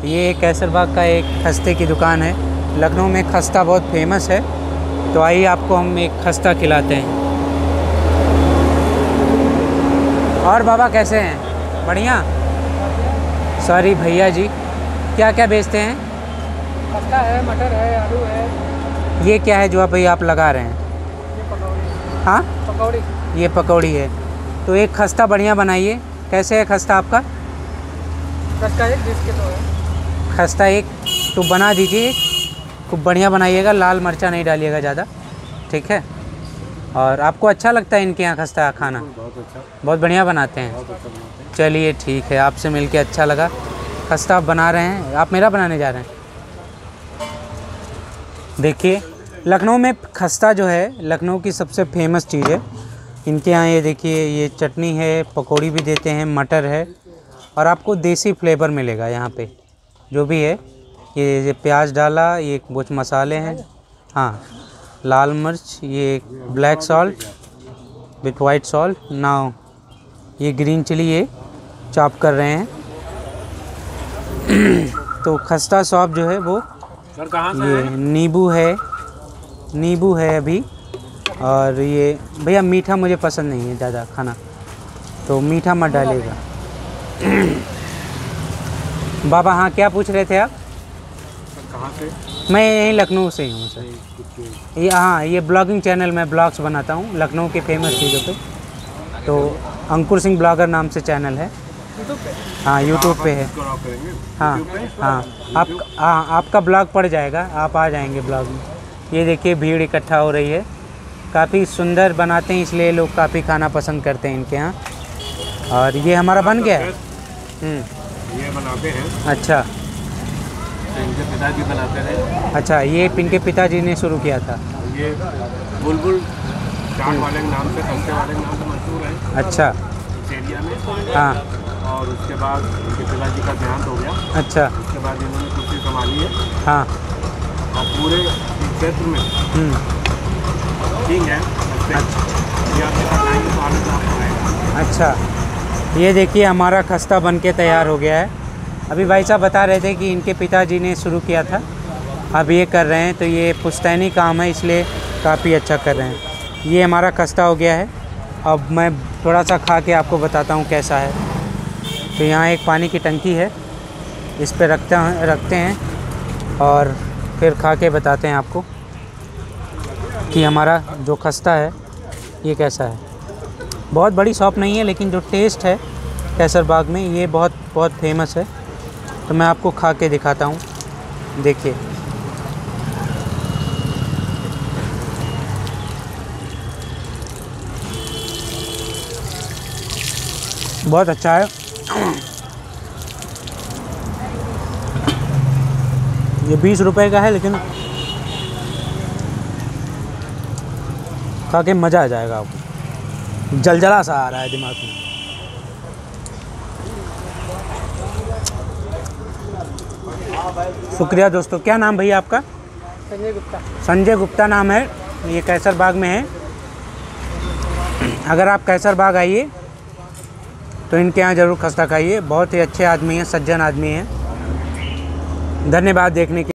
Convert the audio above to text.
ये कैसरबाग का एक खस्ते की दुकान है। लखनऊ में खस्ता बहुत फेमस है, तो आइए आपको हम एक खस्ता खिलाते हैं। और बाबा कैसे हैं? बढ़िया। सॉरी भैया जी, क्या क्या बेचते हैं? खस्ता है, मटर है, आलू है। ये क्या है जो भैया आप लगा रहे हैं? ये पकौड़ी। हाँ, पकौड़ी। ये पकौड़ी है। तो एक खस्ता बढ़िया बनाइए। कैसे है खस्ता आपका? खस्ता एक 20 किलो है। खस्ता एक तो बना दीजिए, खूब बढ़िया बनाइएगा, लाल मिर्चा नहीं डालिएगा ज़्यादा, ठीक है? और आपको अच्छा लगता है इनके यहाँ खस्ता खाना? बहुत अच्छा, बहुत बढ़िया बनाते हैं। चलिए ठीक है, आपसे मिलके अच्छा लगा। खस्ता आप बना रहे हैं, आप मेरा बनाने जा रहे हैं? देखिए, लखनऊ में खस्ता जो है लखनऊ की सबसे फेमस चीज़ है। इनके यहाँ ये देखिए, ये चटनी है, पकौड़ी भी देते हैं, मटर है, और आपको देसी फ्लेवर मिलेगा यहाँ पे जो भी है। ये प्याज डाला, ये कुछ मसाले हैं, हाँ, लाल मिर्च, ये black salt with white salt, now ये ग्रीन चिली ये चॉप कर रहे हैं। तो खस्ता सॉप जो है वो ये नींबू है अभी। और ये भैया मीठा मुझे पसंद नहीं है ज़्यादा खाना, तो मीठा मत डालेगा। बाबा हाँ, क्या पूछ रहे थे आप? कहाँ से? मैं यहीं लखनऊ से ही हूँ सर। ये हाँ, ये ब्लॉगिंग चैनल में ब्लॉग्स बनाता हूँ लखनऊ के फेमस चीज़ों पे। तो अंकुर सिंह ब्लॉगर नाम से चैनल है। हाँ, यूट्यूब पे है। हाँ हाँ, आपका ब्लॉग पड़ जाएगा, आप आ जाएंगे ब्लॉग में। ये देखिए भीड़ इकट्ठा हो रही है। काफ़ी सुंदर बनाते हैं, इसलिए लोग काफ़ी खाना पसंद करते हैं इनके यहाँ। और ये हमारा बन गया है। ये बनाते हैं। अच्छा, इनके पिताजी बनाते थे। अच्छा, ये इनके पिताजी ने शुरू किया था। ये बुलबुल चाट वाले के नाम से, खस्ते वाले के नाम से मशहूर है। अच्छा, इस एरिया में। हाँ, और उसके बाद इनके पिताजी का देहांत हो गया। अच्छा, उसके बाद इन्होंने कुर्सी संभाली है। हाँ, और पूरे क्षेत्र में किंग है। अच्छा, ये देखिए हमारा खस्ता बन के तैयार हो गया है। अभी भाई साहब बता रहे थे कि इनके पिताजी ने शुरू किया था, अब ये कर रहे हैं, तो ये पुश्तैनी काम है, इसलिए काफ़ी अच्छा कर रहे हैं। ये हमारा खस्ता हो गया है। अब मैं थोड़ा सा खा के आपको बताता हूँ कैसा है। तो यहाँ एक पानी की टंकी है, इस पे रखते हैं और फिर खा के बताते हैं आपको कि हमारा जो खस्ता है ये कैसा है। बहुत बड़ी शॉप नहीं है, लेकिन जो टेस्ट है कैसरबाग में ये बहुत फेमस है। तो मैं आपको खा के दिखाता हूँ, देखिए। बहुत अच्छा है। ये 20 रुपए का है, लेकिन खा के मज़ा आ जाएगा आपको। जलजला सा आ रहा है दिमाग में। शुक्रिया दोस्तों। क्या नाम भैया आपका? संजय गुप्ता। संजय गुप्ता नाम है। ये कैसरबाग में है। अगर आप कैसरबाग आइए तो इनके यहाँ ज़रूर खस्ता खाइए। बहुत ही अच्छे आदमी हैं, सज्जन आदमी हैं। धन्यवाद देखने के